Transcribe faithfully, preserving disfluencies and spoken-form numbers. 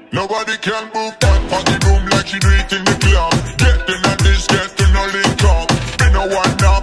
Nobody can move that party room like she do it in the club. Get in at this, get in a link up. Be no one now.